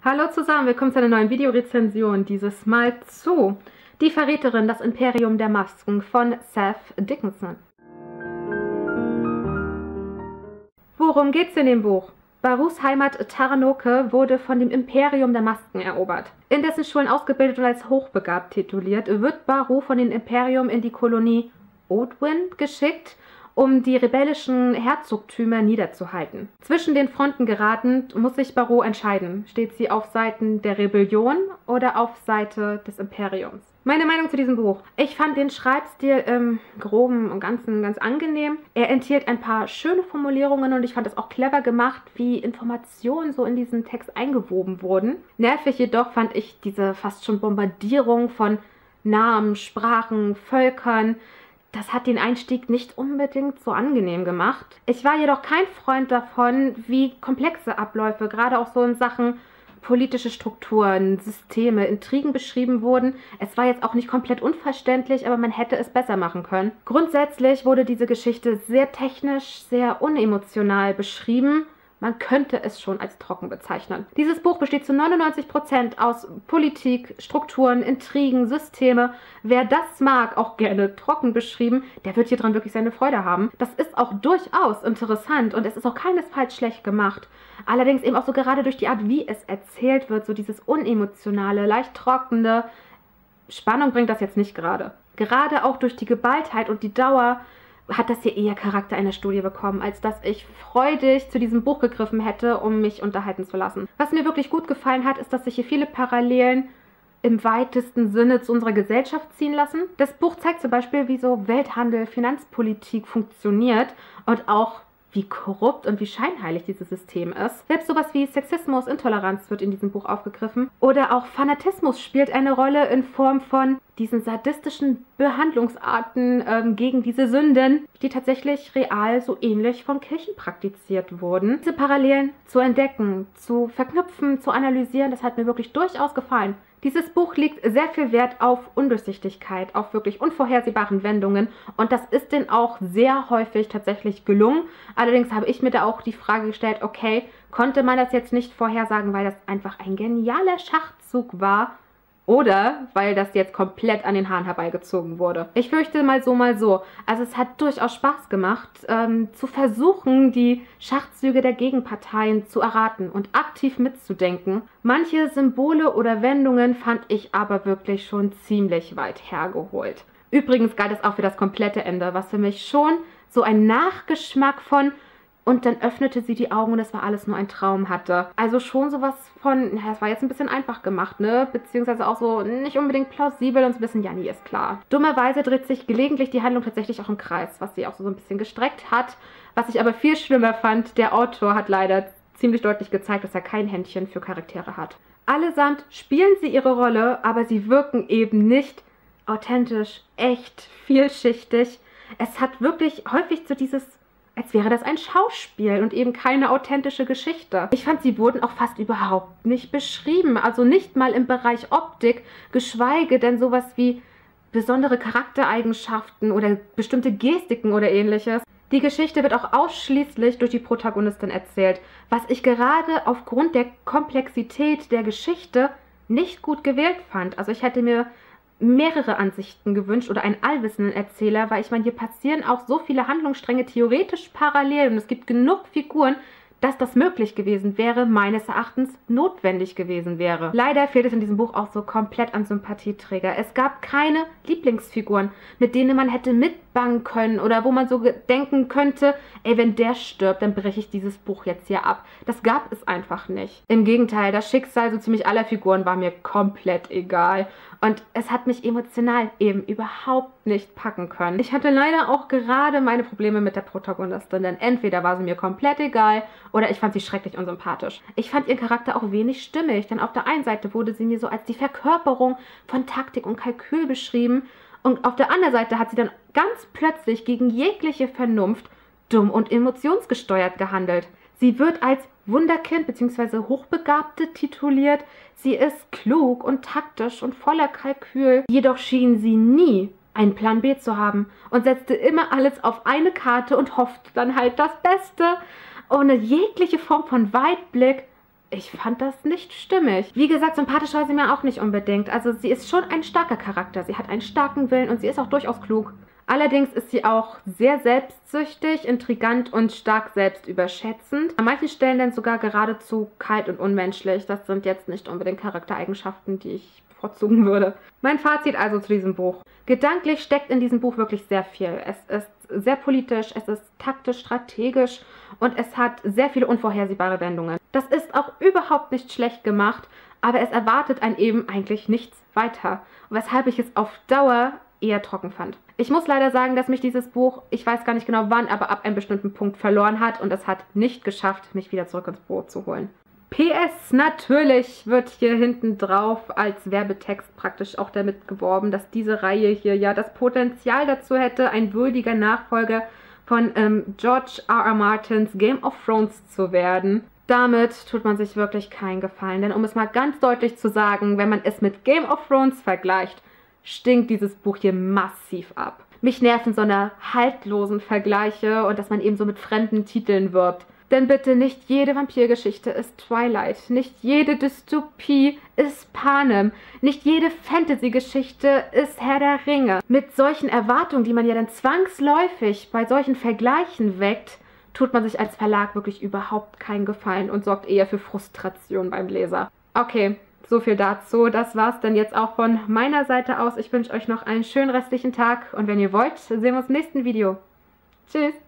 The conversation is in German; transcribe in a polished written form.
Hallo zusammen, willkommen zu einer neuen Videorezension, dieses Mal zu Die Verräterin, das Imperium der Masken von Seth Dickinson. Worum geht's in dem Buch? Barus Heimat Taranoke wurde von dem Imperium der Masken erobert. In dessen Schulen ausgebildet und als hochbegabt tituliert, wird Baru von dem Imperium in die Kolonie Odwin geschickt, um die rebellischen Herzogtümer niederzuhalten. Zwischen den Fronten geratend muss sich Baru entscheiden. Steht sie auf Seiten der Rebellion oder auf Seite des Imperiums? Meine Meinung zu diesem Buch. Ich fand den Schreibstil im Groben und Ganzen ganz angenehm. Er enthielt ein paar schöne Formulierungen und ich fand es auch clever gemacht, wie Informationen so in diesen Text eingewoben wurden. Nervig jedoch fand ich diese fast schon Bombardierung von Namen, Sprachen, Völkern. Das hat den Einstieg nicht unbedingt so angenehm gemacht. Ich war jedoch kein Freund davon, wie komplexe Abläufe, gerade auch so in Sachen politische Strukturen, Systeme, Intrigen beschrieben wurden. Es war jetzt auch nicht komplett unverständlich, aber man hätte es besser machen können. Grundsätzlich wurde diese Geschichte sehr technisch, sehr unemotional beschrieben. Man könnte es schon als trocken bezeichnen. Dieses Buch besteht zu 99% aus Politik, Strukturen, Intrigen, Systeme. Wer das mag, auch gerne trocken beschrieben, der wird hier dran wirklich seine Freude haben. Das ist auch durchaus interessant und es ist auch keinesfalls schlecht gemacht. Allerdings eben auch so gerade durch die Art, wie es erzählt wird, so dieses unemotionale, leicht trockene. Spannung bringt das jetzt nicht gerade. Gerade auch durch die Geballtheit und die Dauer hat das hier eher Charakter einer Studie bekommen, als dass ich freudig zu diesem Buch gegriffen hätte, um mich unterhalten zu lassen. Was mir wirklich gut gefallen hat, ist, dass sich hier viele Parallelen im weitesten Sinne zu unserer Gesellschaft ziehen lassen. Das Buch zeigt zum Beispiel, wie so Welthandel, Finanzpolitik funktioniert und auch wie korrupt und wie scheinheilig dieses System ist. Selbst sowas wie Sexismus, Intoleranz wird in diesem Buch aufgegriffen. Oder auch Fanatismus spielt eine Rolle in Form von diesen sadistischen Behandlungsarten gegen diese Sünden, die tatsächlich real so ähnlich von Kirchen praktiziert wurden. Diese Parallelen zu entdecken, zu verknüpfen, zu analysieren, das hat mir wirklich durchaus gefallen. Dieses Buch legt sehr viel Wert auf Undurchsichtigkeit, auf wirklich unvorhersehbaren Wendungen und das ist denn auch sehr häufig tatsächlich gelungen. Allerdings habe ich mir da auch die Frage gestellt, okay, konnte man das jetzt nicht vorhersagen, weil das einfach ein genialer Schachzug war oder weil das jetzt komplett an den Haaren herbeigezogen wurde. Ich fürchte mal so, mal so. Also es hat durchaus Spaß gemacht, zu versuchen, die Schachzüge der Gegenparteien zu erraten und aktiv mitzudenken. Manche Symbole oder Wendungen fand ich aber wirklich schon ziemlich weit hergeholt. Übrigens galt es auch für das komplette Ende, was für mich schon so ein Nachgeschmack von und dann öffnete sie die Augen und es war alles nur ein Traum hatte. Also schon sowas von, ja, es war jetzt ein bisschen einfach gemacht, ne? Beziehungsweise auch so nicht unbedingt plausibel und so ein bisschen, ja, nie ist klar. Dummerweise dreht sich gelegentlich die Handlung tatsächlich auch im Kreis, was sie auch so ein bisschen gestreckt hat. Was ich aber viel schlimmer fand, der Autor hat leider ziemlich deutlich gezeigt, dass er kein Händchen für Charaktere hat. Allesamt spielen sie ihre Rolle, aber sie wirken eben nicht authentisch, echt, vielschichtig. Es hat wirklich häufig so dieses, als wäre das ein Schauspiel und eben keine authentische Geschichte. Ich fand, sie wurden auch fast überhaupt nicht beschrieben, also nicht mal im Bereich Optik, geschweige denn sowas wie besondere Charaktereigenschaften oder bestimmte Gestiken oder ähnliches. Die Geschichte wird auch ausschließlich durch die Protagonistin erzählt, was ich gerade aufgrund der Komplexität der Geschichte nicht gut gewählt fand. Also ich hätte mir mehrere Ansichten gewünscht oder einen allwissenden Erzähler, weil ich meine, hier passieren auch so viele Handlungsstränge theoretisch parallel und es gibt genug Figuren, dass das möglich gewesen wäre, meines Erachtens notwendig gewesen wäre. Leider fehlt es in diesem Buch auch so komplett an Sympathieträger. Es gab keine Lieblingsfiguren, mit denen man hätte mitbangen können oder wo man so denken könnte, ey, wenn der stirbt, dann breche ich dieses Buch jetzt hier ab. Das gab es einfach nicht. Im Gegenteil, das Schicksal so ziemlich aller Figuren war mir komplett egal. Und es hat mich emotional eben überhaupt nicht packen können. Ich hatte leider auch gerade meine Probleme mit der Protagonistin, denn entweder war sie mir komplett egal oder ich fand sie schrecklich unsympathisch. Ich fand ihren Charakter auch wenig stimmig, denn auf der einen Seite wurde sie mir so als die Verkörperung von Taktik und Kalkül beschrieben und auf der anderen Seite hat sie dann ganz plötzlich gegen jegliche Vernunft dumm und emotionsgesteuert gehandelt. Sie wird als Wunderkind bzw. Hochbegabte tituliert. Sie ist klug und taktisch und voller Kalkül. Jedoch schien sie nie einen Plan B zu haben und setzte immer alles auf eine Karte und hoffte dann halt das Beste. Ohne jegliche Form von Weitblick ich fand das nicht stimmig. Wie gesagt, sympathisch war sie mir auch nicht unbedingt. Also sie ist schon ein starker Charakter. Sie hat einen starken Willen und sie ist auch durchaus klug. Allerdings ist sie auch sehr selbstsüchtig, intrigant und stark selbstüberschätzend. An manchen Stellen dann sogar geradezu kalt und unmenschlich. Das sind jetzt nicht unbedingt Charaktereigenschaften, die ich bevorzugen würde. Mein Fazit also zu diesem Buch. Gedanklich steckt in diesem Buch wirklich sehr viel. Es ist sehr politisch, es ist taktisch, strategisch und es hat sehr viele unvorhersehbare Wendungen. Das ist auch überhaupt nicht schlecht gemacht, aber es erwartet einen eben eigentlich nichts weiter, weshalb ich es auf Dauer eher trocken fand. Ich muss leider sagen, dass mich dieses Buch, ich weiß gar nicht genau wann, aber ab einem bestimmten Punkt verloren hat und es hat nicht geschafft, mich wieder zurück ins Boot zu holen. PS, natürlich wird hier hinten drauf als Werbetext praktisch auch damit geworben, dass diese Reihe hier ja das Potenzial dazu hätte, ein würdiger Nachfolger von George R.R. Martins Game of Thrones zu werden. Damit tut man sich wirklich keinen Gefallen, denn um es mal ganz deutlich zu sagen, wenn man es mit Game of Thrones vergleicht, stinkt dieses Buch hier massiv ab. Mich nerven so eine haltlosen Vergleiche und dass man eben so mit fremden Titeln wirbt. Denn bitte, nicht jede Vampirgeschichte ist Twilight, nicht jede Dystopie ist Panem, nicht jede Fantasy-Geschichte ist Herr der Ringe. Mit solchen Erwartungen, die man ja dann zwangsläufig bei solchen Vergleichen weckt, tut man sich als Verlag wirklich überhaupt keinen Gefallen und sorgt eher für Frustration beim Leser. Okay, so viel dazu. Das war's dann jetzt auch von meiner Seite aus. Ich wünsche euch noch einen schönen restlichen Tag und wenn ihr wollt, sehen wir uns im nächsten Video. Tschüss!